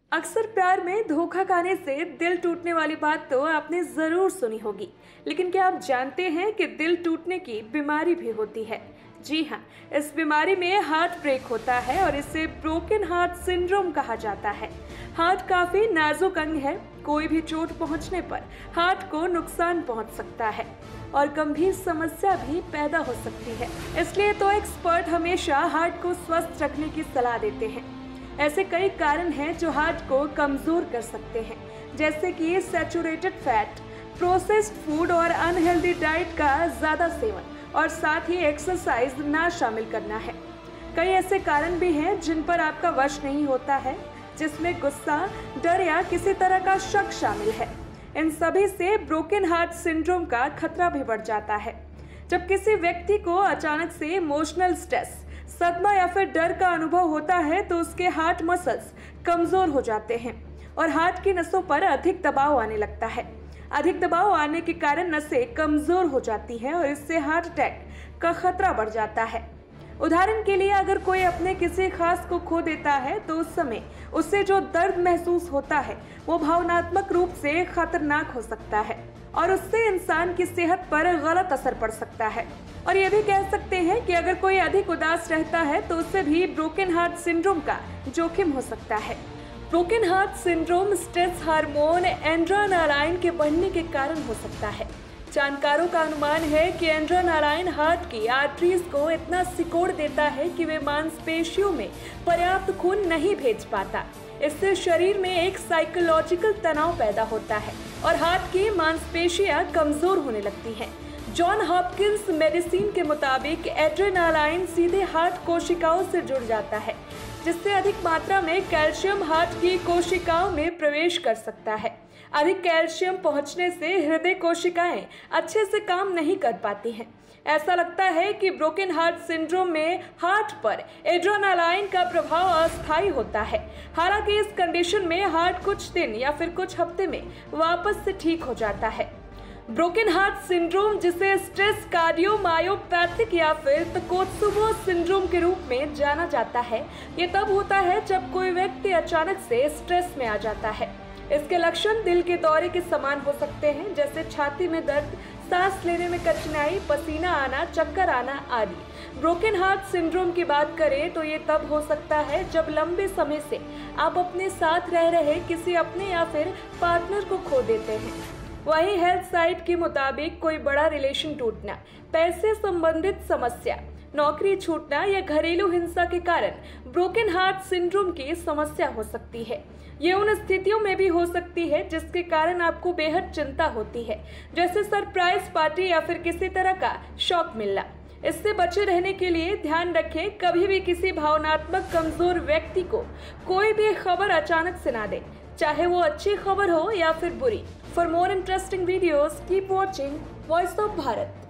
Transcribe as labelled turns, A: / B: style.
A: अक्सर प्यार में धोखा खाने से दिल टूटने वाली बात तो आपने जरूर सुनी होगी, लेकिन क्या आप जानते हैं कि दिल टूटने की बीमारी भी होती है। जी हाँ, इस बीमारी में हार्ट ब्रेक होता है और इसे ब्रोकन हार्ट सिंड्रोम कहा जाता है। हार्ट काफी नाजुक अंग है, कोई भी चोट पहुंचने पर हार्ट को नुकसान पहुंच सकता है और गंभीर समस्या भी पैदा हो सकती है। इसलिए तो एक्सपर्ट हमेशा हार्ट को स्वस्थ रखने की सलाह देते हैं। ऐसे कई कारण हैं जो हार्ट को कमजोर कर सकते हैं, जैसे कि सैचुरेटेड फैट, प्रोसेस्ड फूड और अनहेल्दी डाइट का ज्यादा सेवन और साथ ही एक्सरसाइज ना शामिल करना है। कई ऐसे कारण भी हैं जिन पर आपका वश नहीं होता है, जिसमें गुस्सा, डर या किसी तरह का शक शामिल है। इन सभी से ब्रोकन हार्ट सिंड्रोम का खतरा भी बढ़ जाता है। जब किसी व्यक्ति को अचानक से इमोशनल स्ट्रेस, सदमा या फिर डर का अनुभव होता है तो उसके हार्ट मसल्स कमजोर हो जाते हैं और हार्ट की नसों पर अधिक दबाव आने लगता है। अधिक दबाव आने के कारण नसें कमजोर हो जाती हैं और इससे हार्ट अटैक का खतरा बढ़ जाता है। उदाहरण के लिए, अगर कोई अपने किसी खास को खो देता है तो उस समय उससे जो दर्द महसूस होता है वो भावनात्मक रूप से खतरनाक हो सकता है और उससे इंसान की सेहत पर गलत असर पड़ सकता है। और ये भी कह सकते हैं कि अगर कोई अधिक उदास रहता है तो उससे भी ब्रोकन हार्ट सिंड्रोम का जोखिम हो सकता है। Broken heart syndrome stress hormone adrenaline के बढ़ने के कारण हो सकता है। जानकारों का अनुमान है कि एड्रेनालाइन हार्ट की आर्टरीज को इतना सिकोड़ देता है कि वे मांसपेशियों में पर्याप्त खून नहीं भेज पाता। इससे शरीर में एक साइकोलॉजिकल तनाव पैदा होता है और हार्ट की मांसपेशियां कमजोर होने लगती हैं। जॉन हॉपकिंस मेडिसिन के मुताबिक एड्रेनालाइन सीधे हार्ट कोशिकाओं से जुड़ जाता है, जिससे अधिक मात्रा में कैल्शियम हार्ट की कोशिकाओं में प्रवेश कर सकता है। अधिक कैल्शियम पहुंचने से हृदय कोशिकाएं अच्छे से काम नहीं कर पाती हैं। ऐसा लगता है कि ब्रोकन हार्ट सिंड्रोम में हार्ट पर एड्रेनालाइन का प्रभाव अस्थायी होता है। हालांकि इस कंडीशन में हार्ट कुछ दिन या फिर कुछ हफ्ते में वापस से ठीक हो जाता है। ब्रोकन हार्ट सिंड्रोम, जिसे स्ट्रेस कार्डियोमायोपैथिक या फिर तकोत्सुबो सिंड्रोम के रूप में जाना जाता है, ये तब होता है जब कोई व्यक्ति अचानक से स्ट्रेस में आ जाता है। इसके लक्षण दिल के दौरे के समान हो सकते हैं, जैसे छाती में दर्द, सांस लेने में कठिनाई, पसीना आना, चक्कर आना आदि। ब्रोकन हार्ट सिंड्रोम की बात करें तो ये तब हो सकता है जब लंबे समय से आप अपने साथ रह रहे किसी अपने या फिर पार्टनर को खो देते हैं। वहीं हेल्थ साइट के मुताबिक कोई बड़ा रिलेशन टूटना, पैसे संबंधित समस्या, नौकरी छूटना या घरेलू हिंसा के कारण ब्रोकन हार्ट सिंड्रोम की समस्या हो सकती है। ये उन स्थितियों में भी हो सकती है जिसके कारण आपको बेहद चिंता होती है, जैसे सरप्राइज पार्टी या फिर किसी तरह का शॉक मिलना। इससे बचे रहने के लिए ध्यान रखें, कभी भी किसी भावनात्मक कमजोर व्यक्ति को कोई भी खबर अचानक से ना दें, चाहे वो अच्छी खबर हो या फिर बुरी। For more interesting videos, keep watching voice of Bharat.